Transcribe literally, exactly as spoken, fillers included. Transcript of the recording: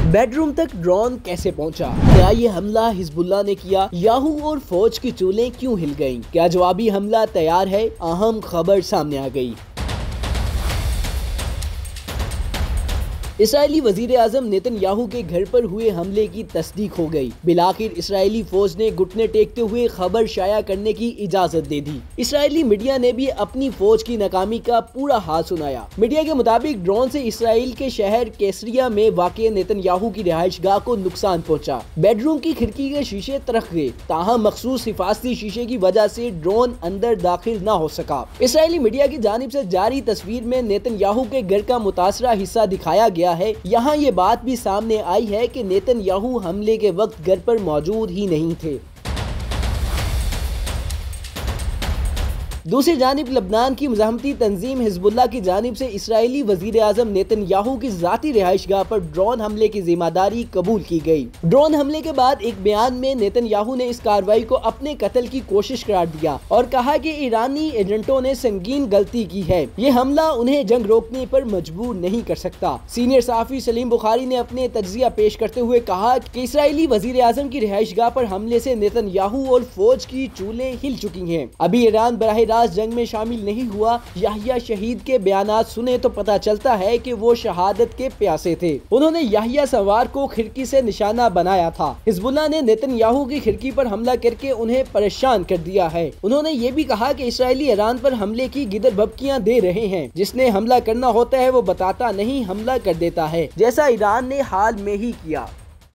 Bedroom तक drone कैसे पहुंचा? क्या ये हमला हिजबुल्लाह ने किया? याहू और फौज की चूलें क्यों हिल गईं? क्या जवाबी हमला तैयार है? अहम खबर सामने आ गई। इसराइली वजीर आजम नेतन्याहू के घर पर हुए हमले की तस्दीक हो गई। बिलाखिर इसराइली फौज ने घुटने टेकते हुए खबर शाया करने की इजाजत दे दी। इसराइली मीडिया ने भी अपनी फौज की नाकामी का पूरा हाल सुनाया। मीडिया के मुताबिक ड्रोन से इसराइल के शहर कैसरिया में वाक़ नेतन्याहू की रिहाइशगाह को नुकसान पहुंचा। बेडरूम की खिड़की के शीशे तरख गए, ताहम मखसूस हिफाजती शीशे की वजह से ड्रोन अंदर दाखिल न हो सका। इसराइली मीडिया की जानिब से जारी तस्वीर में नेतन्याहू के घर का मुतासरा हिस्सा दिखाया गया है। यहाँ ये बात भी सामने आई है कि नेतन्याहू हमले के वक्त घर पर मौजूद ही नहीं थे। दूसरी जानिब लबनान की मुजाहमती तंजीम हिजबुल्लाह की जानिब से इसराइली वजीर आजम नेतन्याहू की जाती रिहाइशगाह पर ड्रोन हमले की जिम्मेदारी कबूल की गई। ड्रोन हमले के बाद एक बयान में नेतन्याहू ने इस कार्रवाई को अपने कत्ल की कोशिश करार दिया और कहा कि ईरानी एजेंटों ने संगीन गलती की है। ये हमला उन्हें जंग रोकने पर मजबूर नहीं कर सकता। सीनियर सहाफी सलीम बुखारी ने अपने तज्जिया पेश करते हुए कहा कि इसराइली वजीर आजम की रिहाइशगाह पर हमले से नेतन्याहू और फौज की चूलें हिल चुकी हैं। अभी ईरान बराह जंग में शामिल नहीं हुआ। याहिया शहीद के बयानात सुने तो पता चलता है कि वो शहादत के प्यासे थे। उन्होंने याहिया सवार को खिड़की से निशाना बनाया था। हिजबुल्लाह ने नेतन्याहू की खिड़की पर हमला करके उन्हें परेशान कर दिया है। उन्होंने ये भी कहा कि इसराइली ईरान पर हमले की गिदर भबकियां दे रहे हैं। जिसने हमला करना होता है वो बताता नहीं, हमला कर देता है, जैसा ईरान ने हाल में ही किया।